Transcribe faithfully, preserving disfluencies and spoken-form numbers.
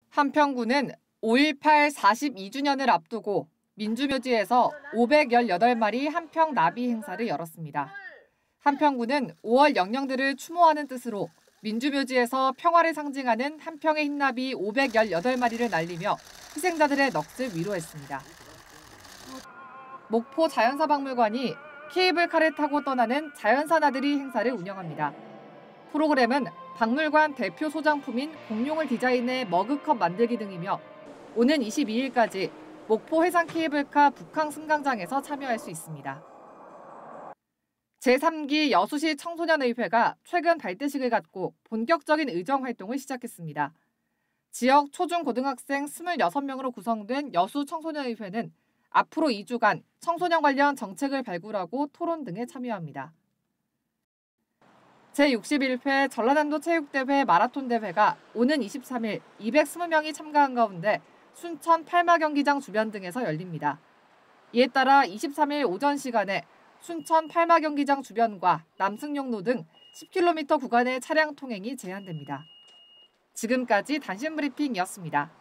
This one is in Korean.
한평구는 오일팔 사십이 주년을 앞두고 민주묘지에서 오백십팔 마리 한평 나비 행사를 열었습니다. 한평구는 오월 영령들을 추모하는 뜻으로 민주묘지에서 평화를 상징하는 한평의 흰나비 오백십팔 마리를 날리며 희생자들의 넋을 위로했습니다. 목포 자연사박물관이 케이블카를 타고 떠나는 자연사 나들이 행사를 운영합니다. 프로그램은 박물관 대표 소장품인 공룡을 디자인해 머그컵 만들기 등이며 오는 이십이 일까지 목포 해상 케이블카 북항 승강장에서 참여할 수 있습니다. 제삼 기 여수시 청소년의회가 최근 발대식을 갖고 본격적인 의정 활동을 시작했습니다. 지역 초중고등학생 이십육 명으로 구성된 여수 청소년의회는 앞으로 이 주간 청소년 관련 정책을 발굴하고 토론 등에 참여합니다. 제육십일 회 전라남도 체육대회 마라톤 대회가 오는 이십삼 일 이백이십 명이 참가한 가운데 순천 팔마 경기장 주변 등에서 열립니다. 이에 따라 이십삼 일 오전 시간에 순천 팔마 경기장 주변과 남승용로 등 십 킬로미터 구간의 차량 통행이 제한됩니다. 지금까지 단신 브리핑이었습니다.